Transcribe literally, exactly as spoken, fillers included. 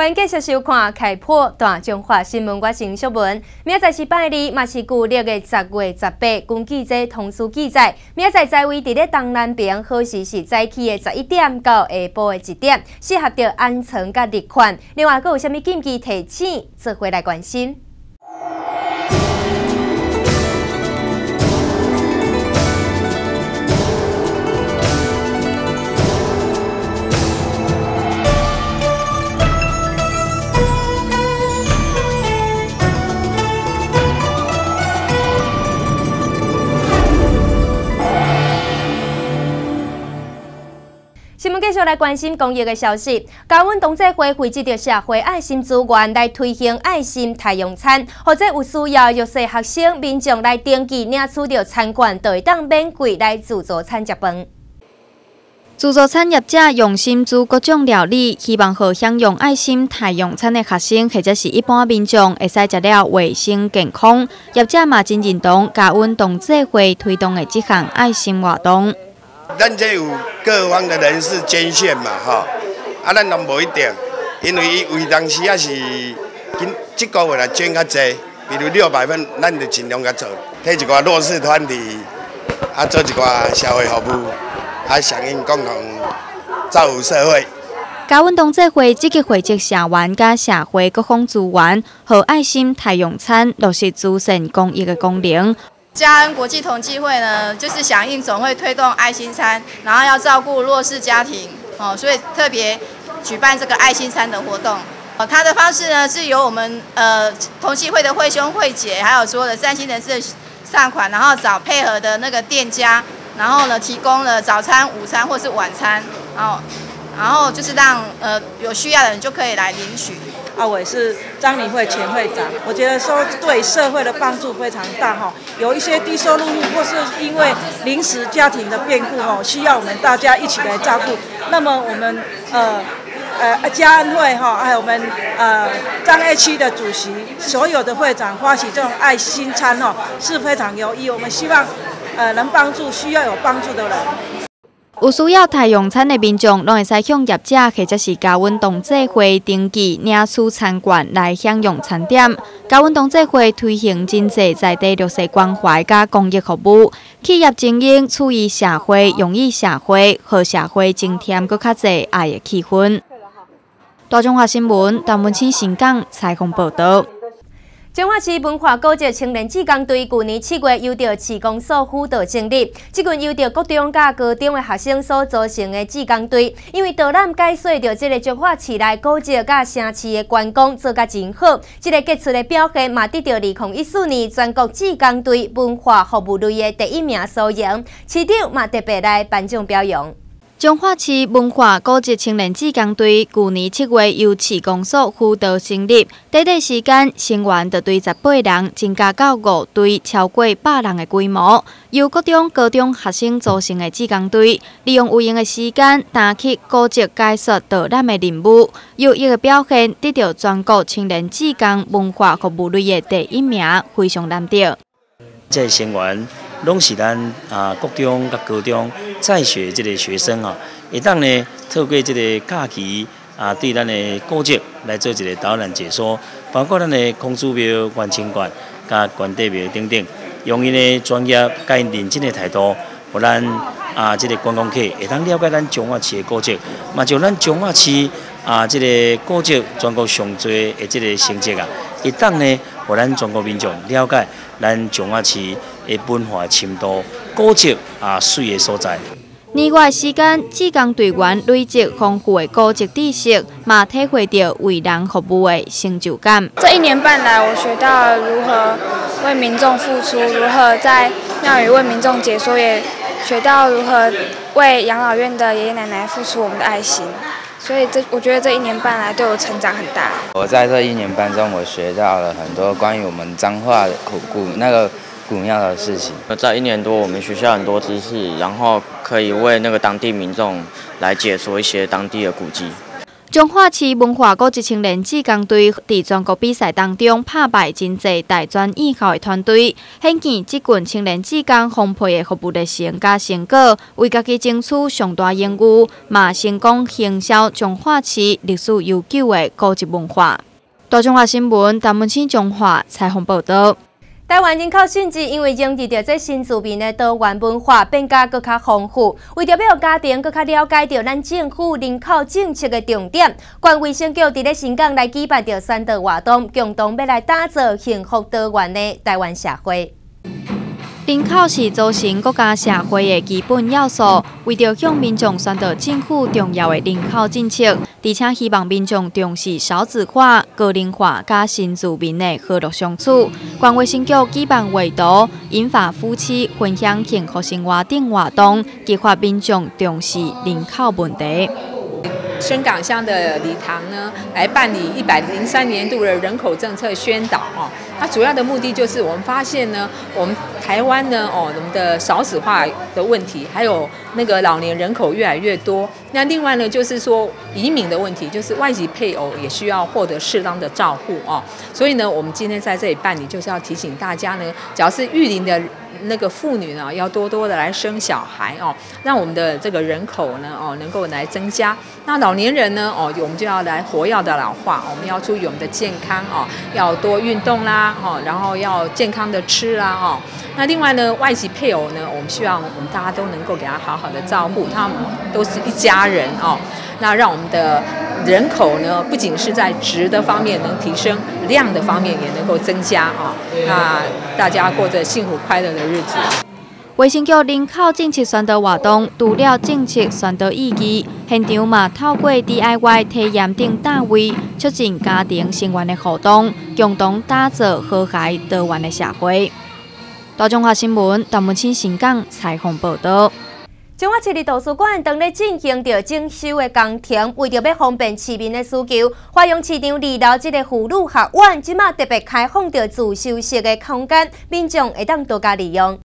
欢迎继续收看《开破大中华新闻》，我是小文。明仔载是拜二，嘛是旧历的十月十八。根据这通书记载，明仔载在位伫咧东南边，好时是早起的十一点到下晡的一点，适合着安床甲日款。另外，佫有啥物禁忌提醒，做回来关心。 新闻继续来关心公益的消息。高温同济会汇集着社会爱心资源来推行爱心太阳餐，或者有需要弱势学生、民众来登记领取着餐券，就会当免费来自助餐食饭。自助餐业者用心煮各种料理，希望互享用爱心太阳餐的学生或者是一般民众会使食了卫生健康。业者嘛真认同高温同济会推动的这项爱心活动。 咱这有各方的人士捐献嘛，吼，啊，咱都无一定，因为伊为当时也是今即个月来捐较济，比如六百份，咱就尽量甲做，替一寡弱势团体，啊，做一寡社会服务，啊，响应共同造福社会。 高温同济会积极汇集社员甲社会各方资源，和爱心太阳餐落实慈善公益的功能。 嘉恩国际同济会呢，就是响应总会推动爱心餐，然后要照顾弱势家庭哦，所以特别举办这个爱心餐的活动。哦，它的方式呢是由我们呃同济会的会兄会姐，还有所有的善心人士善款，然后找配合的那个店家，然后呢提供了早餐、午餐或是晚餐，然后然后就是让呃有需要的人就可以来领取。 啊，我也是张理会前会长，我觉得说对社会的帮助非常大哈。有一些低收入户或是因为临时家庭的变故哈，需要我们大家一起来照顾。那么我们呃呃嘉安会哈，还有我们呃张 A 区的主席，所有的会长发起这种爱心餐哦，是非常有意义。我们希望呃能帮助需要有帮助的人。 有需要太阳餐的民众，拢会使向业者或者是高温同济会登记领取餐券来享用餐点。高温同济会推行真济在地弱势关怀甲公益服务，企业经营处于社会，用于社会，和社会增添搁较济爱的气氛。大中华新闻陈文清新港采访报道。 彰化市文化古迹青年志工队去年七月由着市公所辅导成立，这群由着国中甲高中的学生所组成的志工队，因为导览解说着这个彰化市内古迹甲城市的观光做甲真好，这个杰出的表现嘛得到二零一四年全国志工队文化服务类的第一名所赢，市长嘛特别来颁奖表扬。 彰化市文化古迹青年志工队去年七月由市公所辅导成立，短短时间成员就对十八人增加到五队，超过百人的规模。由各中高中学生组成的志工队，利用有闲的时间，担起古迹解说导览的任务，有一个表现得到全国青年志工文化服务类的第一名，非常难得。 这成员。 拢是咱啊国中甲高中在学这个学生哦，会当呢透过这个假期啊，对咱的古迹来做一个导览解说，包括咱的空祖庙、万清观、甲关帝庙等等，用伊的专业甲因认真的态度，互咱啊这个观光客会当了解咱彰化市的古迹，嘛就咱彰化市啊这个古迹全国上多的这个成绩啊，会当呢互咱全国民众了解咱彰化市。 的文化深度、古迹啊水的所在。 年外时间，志工队员累积丰富的古迹知识，嘛体会到为人服务的成就感。 这一年半来，我学到了如何为民众付出，如何在庙宇为民众解说，也学到如何为养老院的爷爷奶奶付出我们的爱心。所以这，我觉得这一年半来对我成长很大。 我在这一年半中，我学到了很多关于我们彰化古古那个。 古庙的事情， 在一年多，我们学校很多知识，然后可以为那个当地民众来解说一些当地的古迹。 彰化市文化局一青年志工队伫全国比赛当中拍败真济大专以后的团队，显见即群青年志工丰沛的服务热情甲成果，为家己争取上大荣誉，嘛成功行销彰化市历史悠久的古迹文化。大中华新闻陈文清彰化采访报道。 台湾人口甚至因为迎入着这新住民的多元文化，变加更加丰富。为着要让家庭更加了解到咱政府人口政策的重点，县卫生局伫咧新港来举办着宣导活动，共同要来打造幸福多元的台湾社会。人口是组成国家社会的基本要素，为着向民众宣导政府重要的人口政策，而且希望民众重视少子化、高龄化甲新住民的和乐相处。县卫生局举办画图、引发夫妻分享幸福生活等活动，激发民众重视人口问题。 深港乡的礼堂呢，来办理一百零三年度的人口政策宣导哦。那主要的目的就是我们发现呢，我们台湾呢，哦，我们的少子化的问题，还有那个老年人口越来越多。那另外呢，就是说移民的问题，就是外籍配偶也需要获得适当的照顾哦。所以呢，我们今天在这里办理，就是要提醒大家呢，只要是育龄的那个妇女呢，要多多的来生小孩哦，让我们的这个人口呢，哦，能够来增加。那老年人呢，哦，我们就要来活跃的老化，我们要注意我们的健康哦，要多运动啦，哦，然后要健康的吃啦，哦。那另外呢，外籍配偶呢，我们希望我们大家都能够给他好好的照顾，他们都是一家人哦。那让我们的人口呢，不仅是在质的方面能提升，量的方面也能够增加啊、哦。那大家过着幸福快乐的日子。 卫生局人口政策宣导活动，除了政策宣导意义，现场嘛透过 D I Y 体验等单位，促进家庭成员的互动，共同打造和谐多元的社会。大中华新闻陈文清新港采访报道。彰化市立图书馆当咧进行着整修的工程，为着要方便市民的需求，花阳市场二楼这个妇女学院，即马特别开放着自修室的空间，民众会当多加利用。